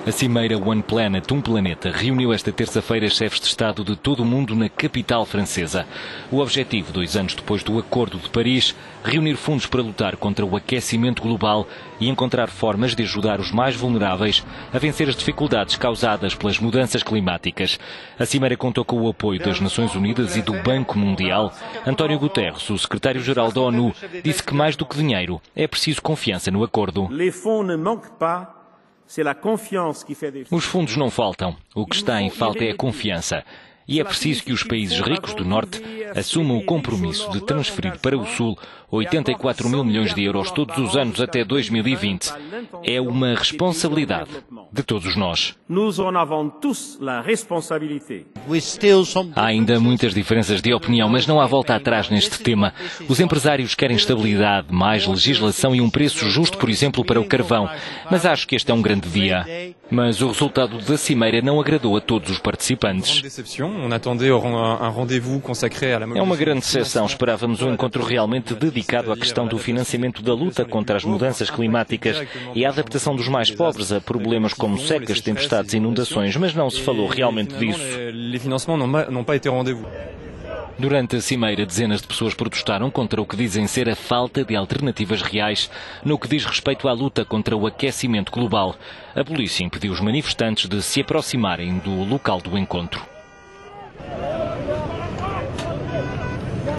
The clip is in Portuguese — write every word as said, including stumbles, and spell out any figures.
A cimeira One Planet, um planeta, reuniu esta terça-feira chefes de Estado de todo o mundo na capital francesa. O objetivo, dois anos depois do Acordo de Paris, reunir fundos para lutar contra o aquecimento global e encontrar formas de ajudar os mais vulneráveis a vencer as dificuldades causadas pelas mudanças climáticas. A cimeira contou com o apoio das Nações Unidas e do Banco Mundial. António Guterres, o secretário-geral da ONU, disse que mais do que dinheiro, é preciso confiança no acordo. Os fundos não faltam. O que está em falta é a confiança. E é preciso que os países ricos do Norte assumam o compromisso de transferir para o Sul oitenta e quatro mil milhões de euros todos os anos até dois mil e vinte. É uma responsabilidade de todos nós. Há ainda muitas diferenças de opinião, mas não há volta atrás neste tema. Os empresários querem estabilidade, mais legislação e um preço justo, por exemplo, para o carvão. Mas acho que este é um grande dia. Mas o resultado da cimeira não agradou a todos os participantes. É uma grande decepção. Esperávamos um encontro realmente dedicado à questão do financiamento da luta contra as mudanças climáticas e à adaptação dos mais pobres a problemas como secas, tempestades e inundações, mas não se falou realmente disso. Durante a cimeira, dezenas de pessoas protestaram contra o que dizem ser a falta de alternativas reais no que diz respeito à luta contra o aquecimento global. A polícia impediu os manifestantes de se aproximarem do local do encontro.